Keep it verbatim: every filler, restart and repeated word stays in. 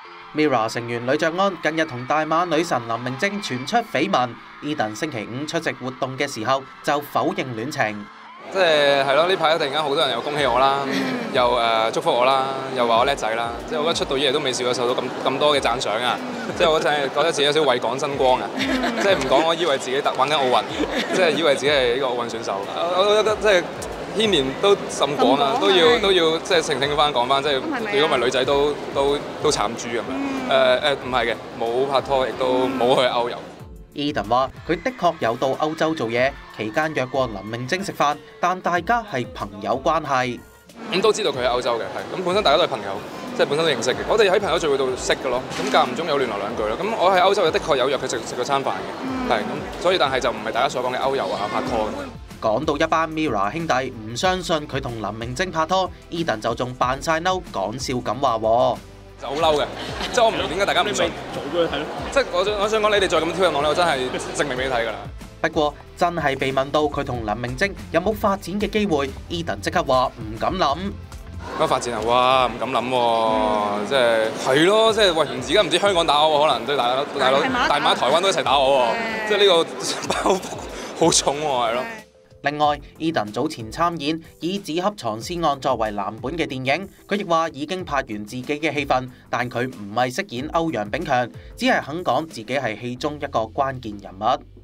Mirror 成員呂爵安近日同大馬女神林明禎傳出緋聞 ，Eden 星期五出席活動嘅時候就否認戀情。 即係係咯，呢排突然間好多人又恭喜我啦，又誒、呃、祝福我啦，又話我叻仔啦。即係我覺得出道以嚟都未試過受到咁咁多嘅讚賞啊！即係我真係覺得自己有少少為港爭光啊！即係唔講，我以為自己玩緊奧運，即係以為自己係呢個奧運選手。我我覺得即係牽連都甚廣啊，都要都要即係澄清翻講翻，即係如果唔係女仔都都都慘豬咁樣。誒誒唔係嘅，冇拍拖，亦都冇去歐遊。 Eden 話：佢的確有到歐洲做嘢，期間約過林明禎食飯，但大家係朋友關係。 咁都知道佢喺歐洲嘅，係咁本身大家都係朋友，即係本身都認識嘅。我哋喺朋友聚會度識嘅咯，咁間唔中有聯絡兩句咯。咁我喺歐洲又的確有約佢食食過餐飯嘅，係咁，所以但係就唔係大家所講嘅歐遊啊拍拖。 講到一班 Mirror 兄弟唔相信佢同林明禎拍拖 ，Eden 就仲扮晒嬲講笑咁話喎。 就好嬲嘅，即係我唔明點解大家唔信。 做俾佢睇咯。 即係我想我想講，你哋再咁挑釁我咧，我真係證明俾你睇㗎啦。 不過真係被問到佢同林明禎有冇發展嘅機會 ，Eden 即刻話唔敢諗。 乜發展啊？哇，唔敢諗喎！即係係咯，即係喂，而家唔知香港打我，可能對大佬大佬大馬台灣都一齊打我喎。即係呢個包袱好重喎，係咯。 另外 ，Eden 早前參演以《紙盒藏屍案》作為藍本嘅電影，佢亦話已經拍完自己嘅戲份，但佢唔係飾演歐陽炳強，只係肯講自己係戲中一個關鍵人物。